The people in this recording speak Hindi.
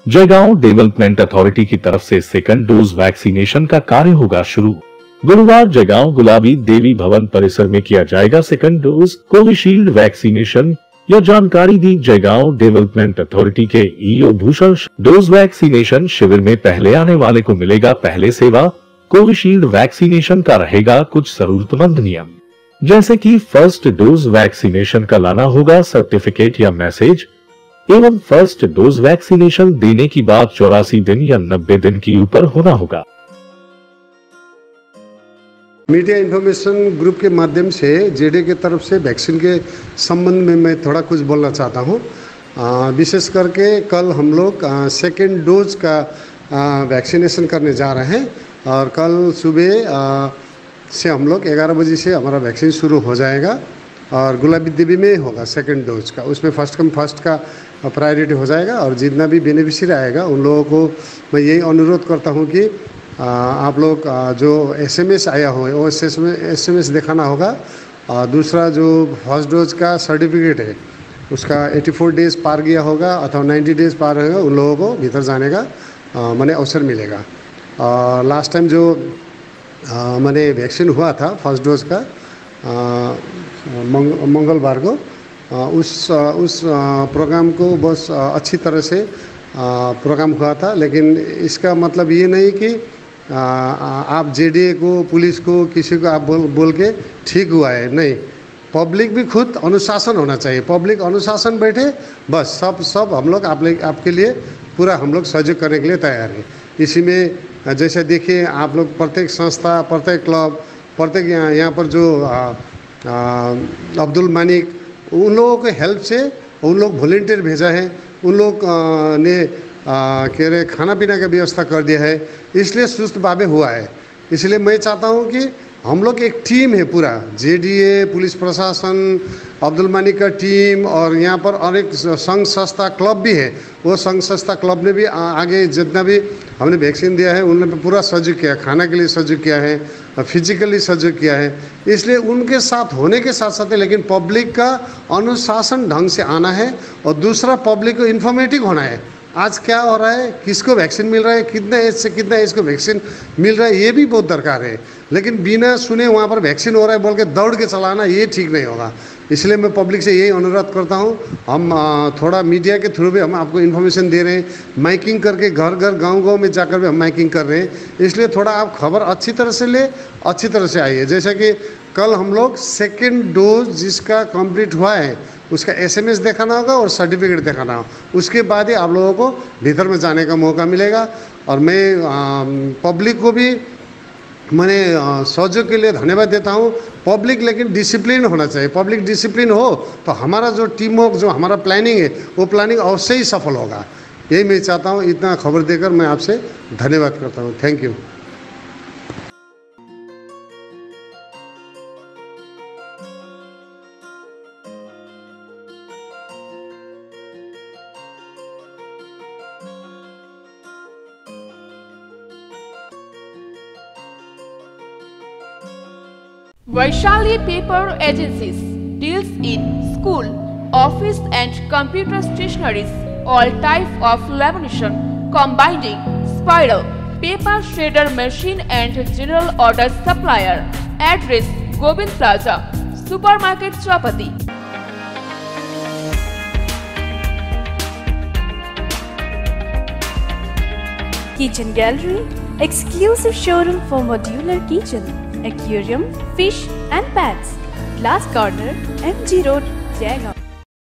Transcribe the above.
जयगांव डेवलपमेंट अथॉरिटी की तरफ से सेकंड डोज वैक्सीनेशन का कार्य होगा शुरू। गुरुवार जयगांव गुलाबी देवी भवन परिसर में किया जाएगा सेकंड डोज कोविशील्ड वैक्सीनेशन। यह जानकारी दी जयगांव डेवलपमेंट अथॉरिटी के ईओ भूषण। डोज वैक्सीनेशन शिविर में पहले आने वाले को मिलेगा पहले सेवा। कोविशील्ड वैक्सीनेशन का रहेगा कुछ जरूरतमंद नियम, जैसे कि फर्स्ट डोज वैक्सीनेशन का लाना होगा सर्टिफिकेट या मैसेज, एवं फर्स्ट डोज वैक्सीनेशन देने की बात 84 दिन या 90 दिन की ऊपर होना होगा। मीडिया इंफॉर्मेशन ग्रुप के माध्यम से जेडे की तरफ से वैक्सीन के संबंध में मैं थोड़ा कुछ बोलना चाहता हूँ। विशेष करके कल हम लोग सेकेंड डोज का वैक्सीनेशन करने जा रहे हैं और कल सुबह से हम लोग 11 बजे से हमारा वैक्सीन शुरू हो जाएगा और गुलाबी देवी में होगा सेकेंड डोज का। उसमें फर्स्ट कम फर्स्ट का प्रायोरिटी हो जाएगा और जितना भी बेनिफिशियरी आएगा उन लोगों को मैं यही अनुरोध करता हूं कि आप लोग जो एसएमएस आया हो वो एसएमएस दिखाना होगा। दूसरा जो फर्स्ट डोज का सर्टिफिकेट है उसका 84 डेज पार गया होगा अथवा 90 डेज पार होगा उन लोगों को भीतर जाने का मैंने अवसर मिलेगा। लास्ट टाइम जो मैंने वैक्सीन हुआ था फर्स्ट डोज का मंगलवार को उस प्रोग्राम को बस अच्छी तरह से प्रोग्राम हुआ था। लेकिन इसका मतलब ये नहीं कि आप जेडीए को पुलिस को किसी को आप बोल के ठीक हुआ है, नहीं। पब्लिक भी खुद अनुशासन होना चाहिए। पब्लिक अनुशासन बैठे बस सब हम लोग आपके लिए पूरा हम लोग सहयोग करने के लिए तैयार हैं। इसी में जैसे देखिए आप लोग प्रत्येक संस्था, प्रत्येक क्लब, प्रत्येक यहाँ पर जो अब्दुल मानिक उन लोगों के हेल्प से उन लोग वॉलंटियर भेजा है, उन लोग ने कह रहे खाना पीना का व्यवस्था कर दिया है, इसलिए सुस्त बाबे हुआ है। इसलिए मैं चाहता हूँ कि हम लोग एक टीम है पूरा जेडीए, पुलिस प्रशासन, अब्दुल मानिक का टीम और यहाँ पर अनेक संघ संस्था क्लब भी है। वो संघ संस्था क्लब ने भी आगे जितना भी हमने वैक्सीन दिया है उन्होंने पूरा सहयोग किया, खाना के लिए सहयोग किया है, फिजिकली सहयोग किया है। इसलिए उनके साथ होने के साथ साथ लेकिन पब्लिक का अनुशासन ढंग से आना है और दूसरा पब्लिक को इन्फॉर्मेटिव होना है। आज क्या हो रहा है, किसको वैक्सीन मिल रहा है, कितना एज से कितना एज को वैक्सीन मिल रहा है, ये भी बहुत दरकार है। लेकिन बिना सुने वहाँ पर वैक्सीन हो रहा है बोल के दौड़ के चलाना ये ठीक नहीं होगा। इसलिए मैं पब्लिक से यही अनुरोध करता हूँ। हम थोड़ा मीडिया के थ्रू भी हम आपको इन्फॉर्मेशन दे रहे हैं, माइकिंग करके घर घर गांव में जाकर भी हम माइकिंग कर रहे हैं। इसलिए थोड़ा आप खबर अच्छी तरह से ले, अच्छी तरह से आइए। जैसा कि कल हम लोग सेकेंड डोज जिसका कंप्लीट हुआ है उसका एसएमएस दिखाना होगा और सर्टिफिकेट दिखाना होगा, उसके बाद ही आप लोगों को भीतर में जाने का मौका मिलेगा। और मैं पब्लिक को भी मैंने सहयोग के लिए धन्यवाद देता हूँ। पब्लिक लेकिन डिसिप्लिन होना चाहिए। पब्लिक डिसिप्लिन हो तो हमारा जो टीम वर्क, जो हमारा प्लानिंग है वो प्लानिंग अवश्य ही सफल होगा। यही मैं चाहता हूँ। इतना खबर देकर मैं आपसे धन्यवाद करता हूँ। Thank you. Vaishali Paper Agencies deals in school, office and computer stationeries, all type of lamination, combining, spiral, paper shredder machine and general order supplier. Address Govind Plaza, Supermarket Chapati. Kitchen Gallery, exclusive showroom for modular kitchen, aquarium, fish and pets. Glass Corner, MG Road, Jaigaon.